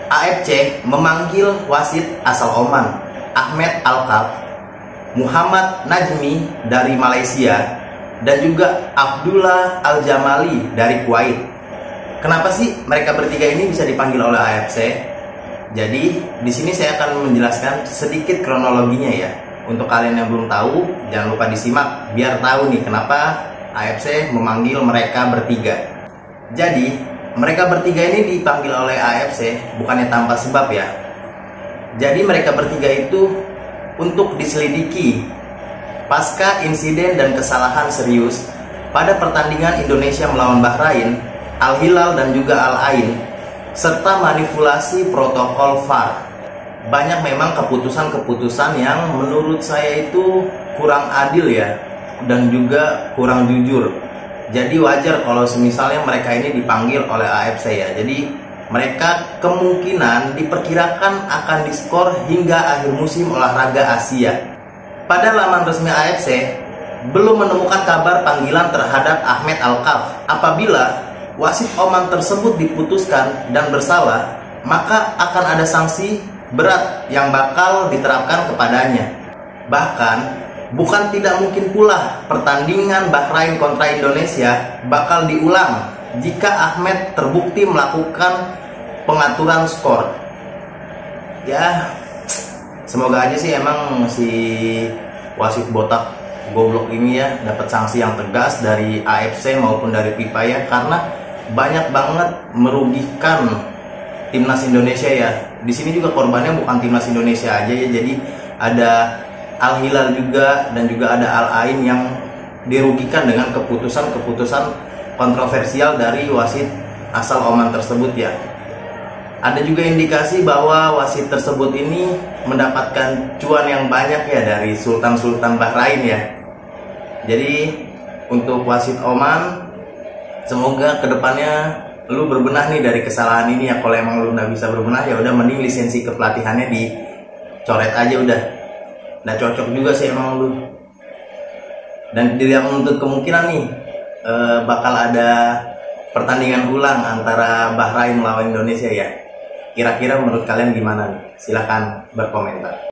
AFC memanggil wasit asal Oman, Ahmed Alkaf, Muhammad Najmi dari Malaysia, dan juga Abdullah Al-Jamali dari Kuwait. Kenapa sih mereka bertiga ini bisa dipanggil oleh AFC? Jadi di sini saya akan menjelaskan sedikit kronologinya ya. Untuk kalian yang belum tahu, jangan lupa disimak biar tahu nih kenapa AFC memanggil mereka bertiga. Jadi mereka bertiga ini dipanggil oleh AFC bukannya tanpa sebab ya. Jadi mereka bertiga itu untuk diselidiki pasca insiden dan kesalahan serius pada pertandingan Indonesia melawan Bahrain, Al-Hilal dan juga Al-Ain, serta manipulasi protokol VAR. Banyak memang keputusan-keputusan yang menurut saya itu kurang adil ya, dan juga kurang jujur. Jadi wajar kalau semisalnya mereka ini dipanggil oleh AFC ya. Jadi mereka kemungkinan diperkirakan akan diskor hingga akhir musim olahraga Asia. Pada laman resmi AFC belum menemukan kabar panggilan terhadap Ahmed Alkaf. Apabila wasit Oman tersebut diputuskan dan bersalah, maka akan ada sanksi berat yang bakal diterapkan kepadanya. Bahkan bukan tidak mungkin pula pertandingan Bahrain kontra Indonesia bakal diulang jika Ahmed terbukti melakukan pengaturan skor. Ya, semoga aja sih emang si wasit botak goblok ini ya dapat sanksi yang tegas dari AFC maupun dari FIFA ya, karena banyak banget merugikan timnas Indonesia ya. Di sini juga korbannya bukan timnas Indonesia aja ya. Jadi ada Al-Hilal juga dan juga ada Al-Ain yang dirugikan dengan keputusan-keputusan kontroversial dari wasit asal Oman tersebut ya. Ada juga indikasi bahwa wasit tersebut ini mendapatkan cuan yang banyak ya dari Sultan-Sultan Bahrain ya. Jadi untuk wasit Oman, semoga kedepannya lu berbenah nih dari kesalahan ini ya. Kalau emang lu nggak bisa berbenah ya udah mending lisensi kepelatihannya dicoret aja udah. Nggak cocok juga sih emang lu. Dan tidak menuntut kemungkinan nih bakal ada pertandingan ulang antara Bahrain melawan Indonesia ya. Kira-kira menurut kalian gimana nih? Silahkan berkomentar.